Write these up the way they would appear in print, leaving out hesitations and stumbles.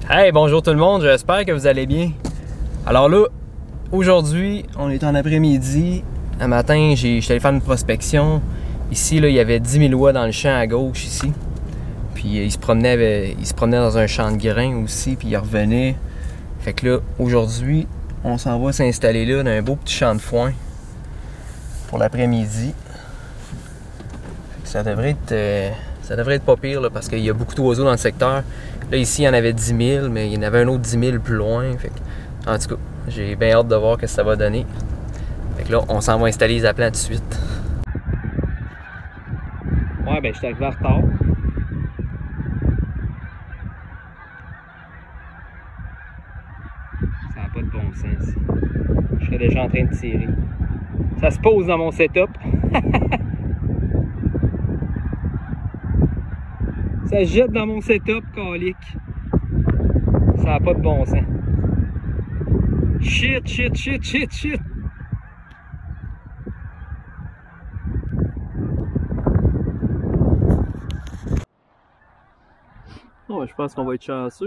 Hey, bonjour tout le monde, j'espère que vous allez bien. Alors là, aujourd'hui, on est en après-midi. Un matin, j'étais allé faire une prospection. Ici, là, il y avait 10 000 watts dans le champ à gauche, ici. Puis il se promenait dans un champ de grains aussi, puis il revenait. Fait que là, aujourd'hui, on s'en va s'installer là, dans un beau petit champ de foin pour l'après-midi. Ça devrait être pas pire là, parce qu'il y a beaucoup d'oiseaux dans le secteur. Là, ici, il y en avait 10 000, mais il y en avait un autre 10 000 plus loin. Fait que, en tout cas, j'ai bien hâte de voir ce que ça va donner. Fait que là, on s'en va installer les appelants tout de suite. Ouais, ben, je suis arrivé en retard. Ça n'a pas de bon sens. Je serais déjà en train de tirer. Ça se pose dans mon setup. Ça se jette dans mon setup, calique. Ça n'a pas de bon sens. Shit. Oh, je pense qu'on va être chanceux.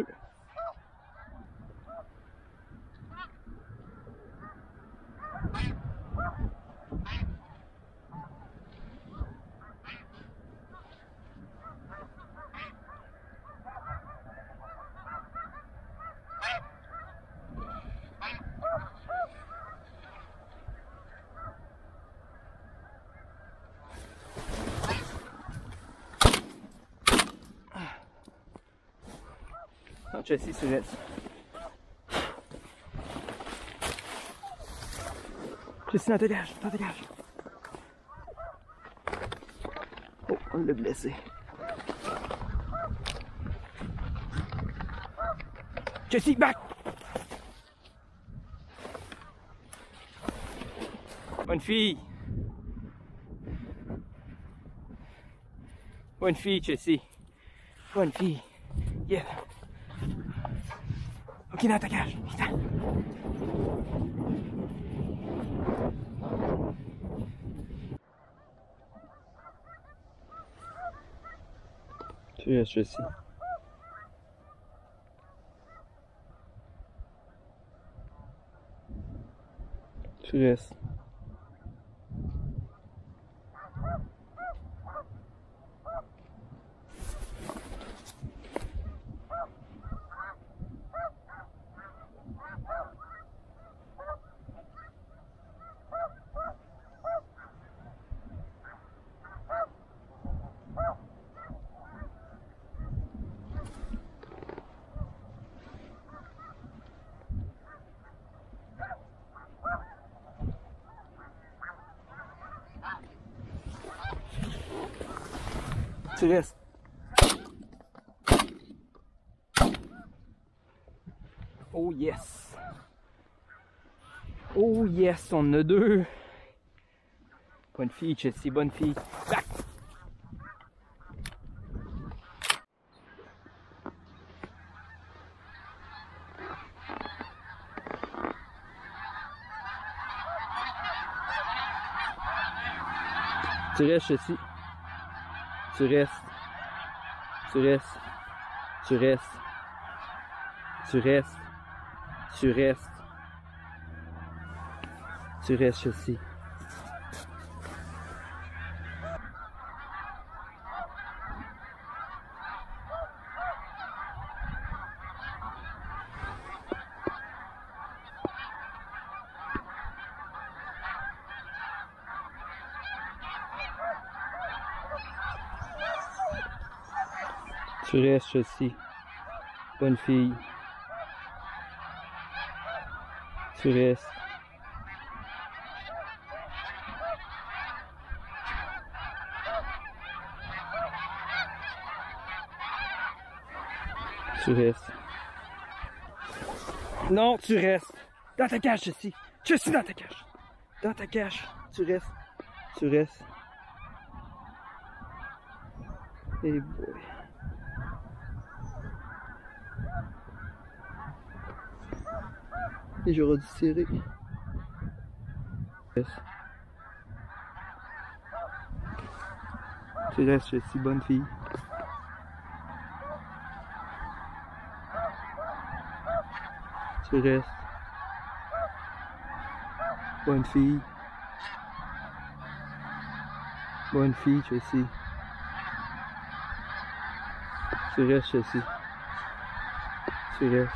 Non, Chelsea, c'est vrai. Chelsea, non, dégage. Oh, on l'a blessé. Chelsea, back! Bonne fille! Bonne fille, Chelsea. Bonne fille. Yeah. Ok, dans ta cage. Putain. Tu restes, Chelsea. Tu restes. Tu restes. Oh yes. Oh yes, on en a deux. Bonne fille, Chelsea, bonne fille. Back. Tu restes, Chelsea. Tu restes. Tu restes. Tu restes. Tu restes. Tu restes. Tu restes, Chelsea. Tu restes, Chelsea. Bonne fille. Tu restes. Tu restes. Non, tu restes. Dans ta cage, Chelsea. Chelsea, dans ta cage. Dans ta cage. Tu restes. Tu restes. Hey boy. Et j'aurais dû tirer. Tu restes, Chelsea, bonne fille. Tu restes. Bonne fille. Bonne fille, Jessie. Tu restes, Jessie. Tu restes.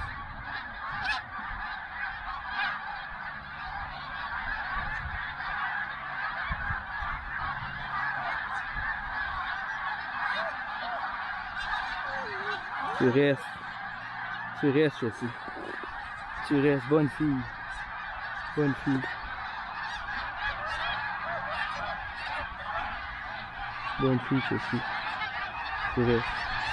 Tu restes. Tu restes, Jessie. Tu restes. Bonne fille. Bonne fille. Bonne fille, Jessie. Tu restes.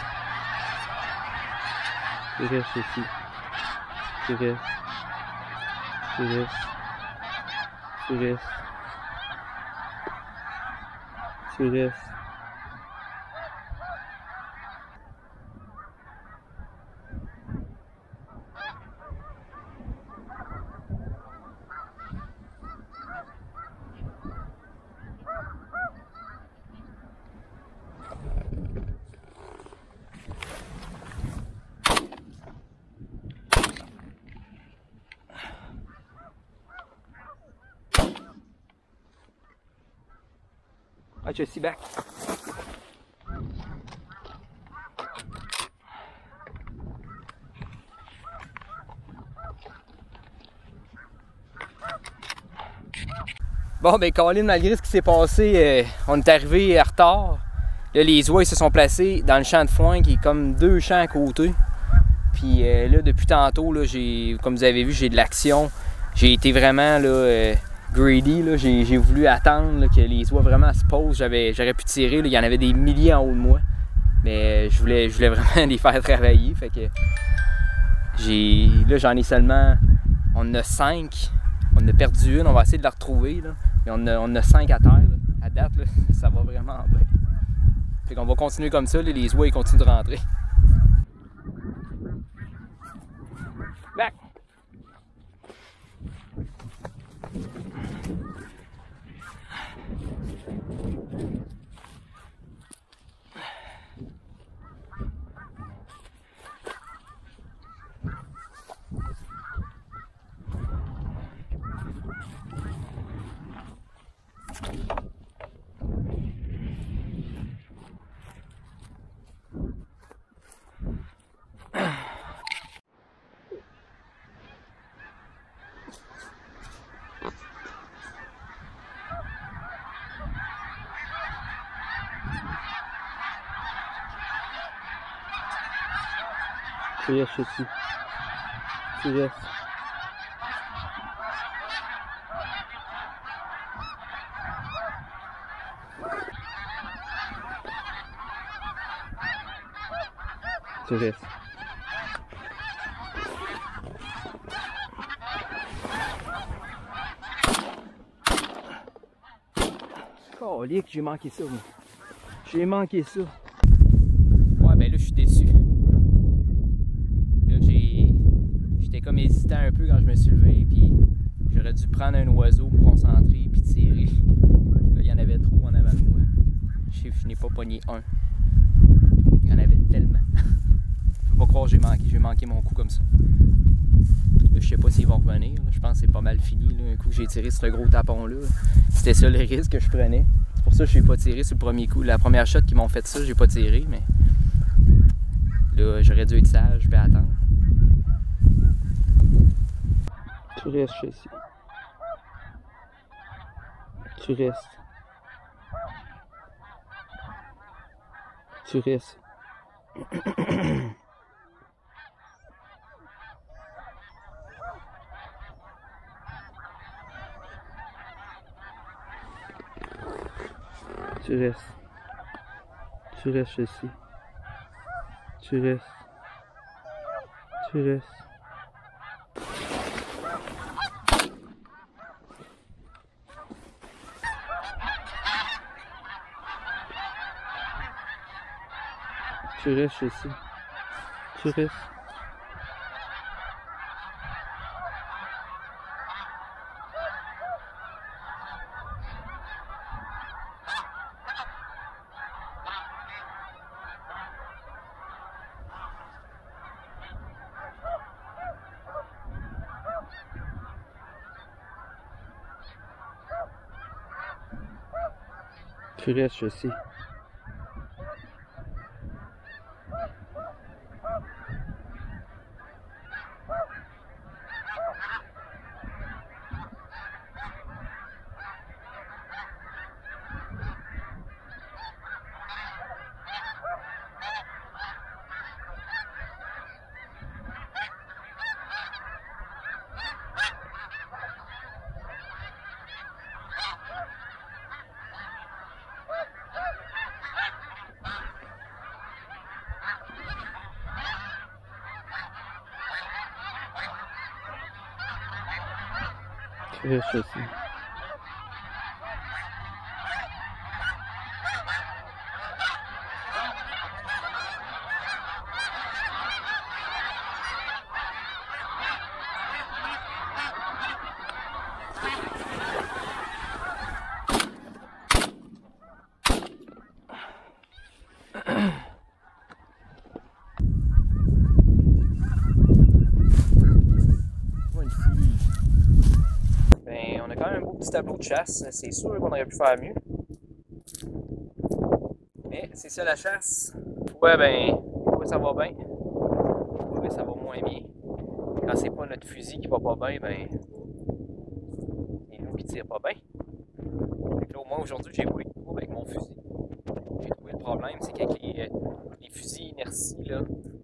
Tu restes, Jessie. Tu restes. Tu restes. Tu restes. Tu restes. I just see back. Bon, ben, Colin, malgré ce qui s'est passé, on est arrivé en retard. Là, les oies se sont placés dans le champ de foin qui est comme deux champs à côté. Puis là, depuis tantôt, là, comme vous avez vu, j'ai de l'action. J'ai été vraiment là, greedy. Là. J'ai voulu attendre là, que les oies vraiment se posent. J'aurais pu tirer. Là. Il y en avait des milliers en haut de moi. Mais je voulais vraiment les faire travailler. Fait que là, j'en ai seulement. On en a 5. On en a perdu une. On va essayer de la retrouver. Là. Mais on en a 5 à terre. Là. À date, là, ça va vraiment bien. Fait qu'on va continuer comme ça. Là, les oies ils continuent de rentrer. Back! Tu restes ici. Tu restes. Tu restes. Calique, j'ai manqué ça, moi. J'ai manqué ça. Ouais, ben là, je suis déçu. Là, j'étais comme hésitant un peu quand je me suis levé, puis j'aurais dû prendre un oiseau, me concentrer, puis tirer. Là, il y en avait trop en avant de moi. Je n'ai pas pogné un. Il y en avait tellement. Faut pas croire que j'ai manqué mon coup comme ça. Là, je sais pas s'ils vont revenir. Là. Je pense que c'est pas mal fini. Là. Un coup que j'ai tiré sur ce gros tapon-là, c'était ça le risque que je prenais. C'est pour ça que je n'ai pas tiré sur le premier coup. La première shot qui m'ont fait ça, j'ai pas tiré, mais là, j'aurais dû être sage et attendre. Tu restes, Jessie. Tu restes. Tu restes. Tu restes. Tu restes, Jessie. Tu restes. Tu restes. Tu restes, Jessie. Tu restes. Tu restes aussi. Tu restes aussi. Ben, on a quand même un beau petit tableau de chasse. C'est sûr qu'on aurait pu faire mieux. Mais c'est ça la chasse. Ouais, ben, ouais, ça va bien. Ouais, ça va moins bien. Quand c'est pas notre fusil qui va pas bien, ben, c'est nous qui tire pas bien. Fait que là, au moins aujourd'hui, j'ai pas eu de trouble avec mon fusil. J'ai trouvé le problème, c'est qu'avec les fusils inertie, là,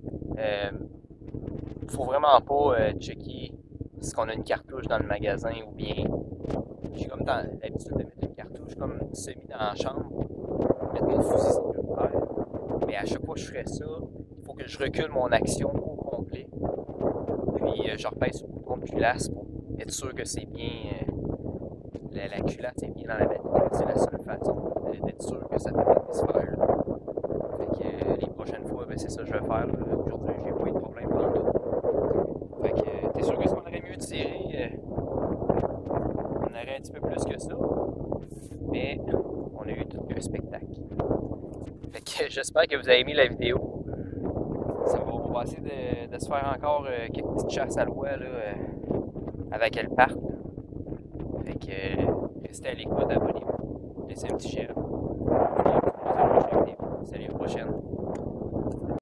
faut vraiment pas checker si on a une cartouche dans le magasin ou bien. J'ai comme l'habitude de mettre une cartouche comme semi dans la chambre, mettre mon fusil sécuritaire. Mais à chaque fois que je ferais ça, il faut que je recule mon action au complet. Puis je repèse sur le bouton de culasse pour être sûr que c'est bien. La culasse est bien dans la batterie. C'est la seule façon d'être sûr que ça ne peut pas se faire. Fait que les prochaines fois, ben, c'est ça que je vais faire. Aujourd'hui, j'ai pas eu de problème dans tout. Fait que t'es sûr que si on aurait mieux tiré, on aurait un petit peu plus que ça. Mais on a eu tout un spectacle. Fait que j'espère que vous avez aimé la vidéo. On va essayer de se faire encore quelques petites chasses à l'oie là, avant qu'elle parte. Fait que restez à l'écoute, abonnez-vous, laissez un petit share. Salut, à la prochaine.